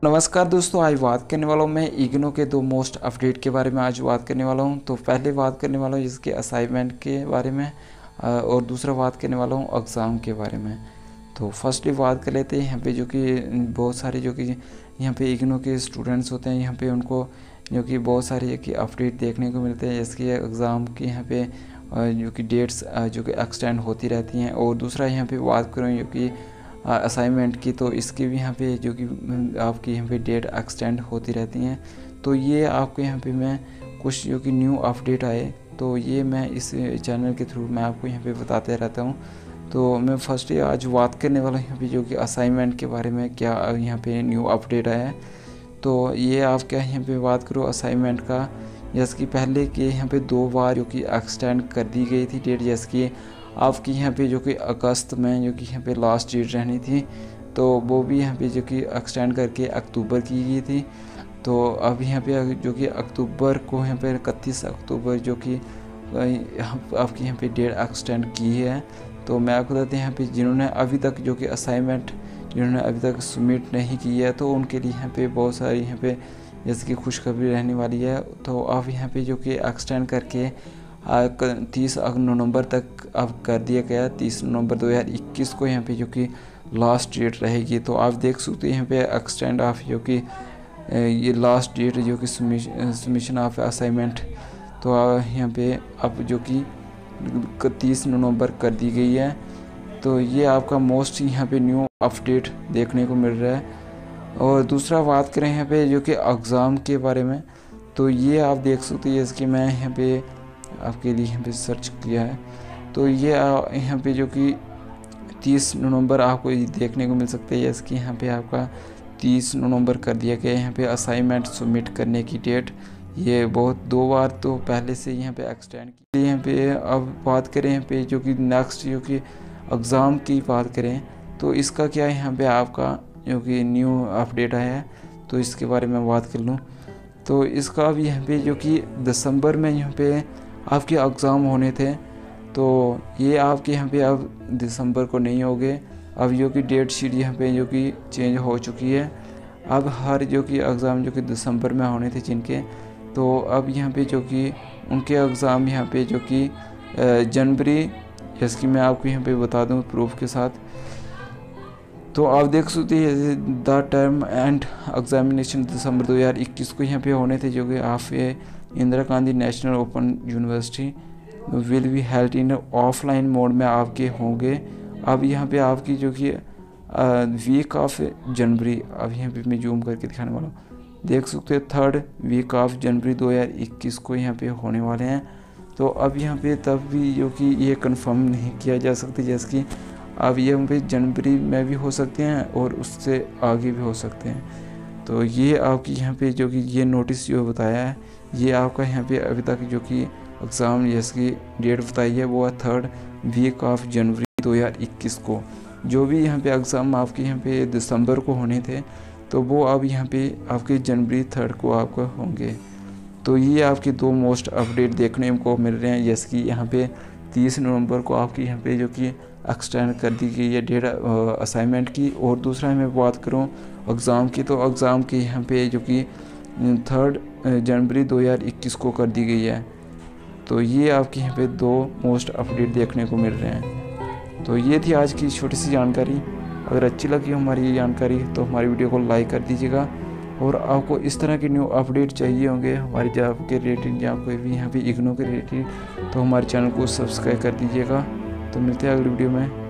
नमस्कार दोस्तों, आज बात करने वाला हूँ मैं इग्नो के दो मोस्ट अपडेट के बारे में। आज बात करने वाला हूँ तो पहले बात करने वाला हूँ इसके असाइनमेंट के बारे में और दूसरा बात करने वाला हूँ एग्ज़ाम के बारे में। तो फर्स्टली बात कर लेते हैं यहाँ पे जो कि बहुत सारे जो कि यहाँ पे इग्नो के स्टूडेंट्स होते हैं, यहाँ पे उनको जो कि बहुत सारे कि अपडेट देखने को मिलते हैं इसके एग्ज़ाम की यहाँ पे जो कि डेट्स जो कि एक्सटेंड होती रहती हैं। और दूसरा यहाँ पे बात करूँ जो कि असाइनमेंट की, तो इसकी भी यहाँ पे जो कि आपकी यहाँ पे डेट एक्सटेंड होती रहती हैं। तो ये आपको यहाँ पे मैं कुछ जो कि न्यू अपडेट आए तो ये मैं इस चैनल के थ्रू मैं आपको यहाँ पे बताते रहता हूँ। तो मैं फर्स्ट आज बात करने वाला हूँ यहाँ पे जो कि असाइनमेंट के बारे में क्या यहाँ पे न्यू अपडेट आया है। तो ये आप क्या यहाँ पे बात करो असाइनमेंट का, जैसे कि पहले के यहाँ पे 2 बार जो कि एक्सटेंड कर दी गई थी डेट, जैसे कि आपकी यहाँ पे जो कि अगस्त में जो कि यहाँ पे लास्ट डेट रहनी थी, तो वो भी यहाँ पे जो कि एक्सटेंड करके अक्टूबर की गई थी। तो अब यहाँ पे जो कि अक्टूबर को यहाँ पे 31 अक्टूबर जो कि आपकी यहाँ पे डेट एक्सटेंड की है। तो मैं आपको बताते हैं यहाँ पे जिन्होंने अभी तक जो कि असाइनमेंट जिन्होंने अभी तक सबमिट नहीं की है तो उनके लिए यहाँ पे बहुत सारी यहाँ पे जैसे कि खुशखबरी रहने वाली है। तो अब यहाँ पे जो कि एक्सटेंड करके 30 नवंबर तक अब कर दिया गया। 30 नवंबर 2021 को यहाँ पे जो कि लास्ट डेट रहेगी। तो आप देख सकते हैं यहाँ पे एक्सटेंड ऑफ जो कि ये लास्ट डेट जो कि सबमिशन ऑफ असाइनमेंट, तो यहाँ पे अब जो कि 30 नवंबर कर दी गई है। तो ये आपका मोस्ट यहाँ पे न्यू अपडेट देखने को मिल रहा है। और दूसरा बात करें यहाँ पे जो कि एग्ज़ाम के बारे में, तो ये आप देख सकते हैं इसकी मैं यहाँ पे आपके लिए यहाँ पे सर्च किया है। तो ये यहाँ पे जो कि 30 नवंबर आपको देखने को मिल सकते हैं। इसकी यहाँ पे आपका 30 नवंबर कर दिया गया यहाँ पे असाइनमेंट सबमिट करने की डेट। ये बहुत 2 बार तो पहले से यहाँ पे एक्सटेंड की यहाँ पे। अब बात करें यहाँ पे जो कि नेक्स्ट जो कि एग्ज़ाम की बात करें तो इसका क्या यहाँ पे आपका जो कि न्यू अपडेट आया है, तो इसके बारे में बात कर लूँ। तो इसका भी यहाँ पे जो कि दिसंबर में यहाँ पे आपके एग्ज़ाम होने थे, तो ये आपके यहाँ पे अब दिसंबर को नहीं हो गए। अब जो कि डेट शीट यहाँ पे जो कि चेंज हो चुकी है। अब हर जो कि एग्ज़ाम जो कि दिसंबर में होने थे जिनके, तो अब यहाँ पे जो कि उनके एग्ज़ाम यहाँ पे जो कि जनवरी, जैसे कि मैं आपको यहाँ पे बता दूँ प्रूफ के साथ। तो आप देख सकते हैं द टर्म एंड एग्जामिनेशन दिसंबर 2021 को यहाँ पे होने थे, जो कि आप Indira Gandhi national open university will be held in offline mode में आपके होंगे। अब यहाँ पे आपकी जो कि वीक ऑफ जनवरी, अब यहाँ पे मैं जूम करके दिखाने वाला हूँ, देख सकते हैं 3rd वीक ऑफ जनवरी 2021 को यहाँ पे होने वाले हैं। तो अब यहाँ पे तब भी जो कि ये कंफर्म नहीं किया जा सकता, जैसे कि अब ये यहाँ पे जनवरी में भी हो सकते हैं और उससे आगे भी हो सकते हैं। तो ये आपकी यहाँ पे जो कि ये नोटिस जो बताया है, ये आपका यहाँ पे अभी तक जो कि एग्ज़ाम जिसकी डेट बताई है वो है 3rd वीक ऑफ जनवरी 2021 को। जो भी यहाँ पे एग्ज़ाम आपके यहाँ पे दिसंबर को होने थे, तो वो अब यहाँ पे आपके जनवरी 3rd को आपको होंगे। तो ये आपके 2 मोस्ट अपडेट देखने को मिल रहे हैं, जैसे कि यहाँ पे 30 नवंबर को आपकी यहाँ पे जो कि एक्सटेंड कर दी गई है डेट असाइनमेंट की। और दूसरा मैं बात करूँ एग्ज़ाम की, तो एग्ज़ाम की यहाँ पे जो कि 3rd जनवरी 2021 को कर दी गई है। तो ये आपके यहाँ पे 2 मोस्ट अपडेट देखने को मिल रहे हैं। तो ये थी आज की छोटी सी जानकारी। अगर अच्छी लगी हमारी ये जानकारी तो हमारी वीडियो को लाइक कर दीजिएगा। और आपको इस तरह के न्यू अपडेट चाहिए होंगे हमारी जॉब के रिलेटेड या कोई भी यहाँ पे इग्नो के रिलेटेड, तो हमारे चैनल को सब्सक्राइब कर दीजिएगा। तो मिलते हैं अगली वीडियो में।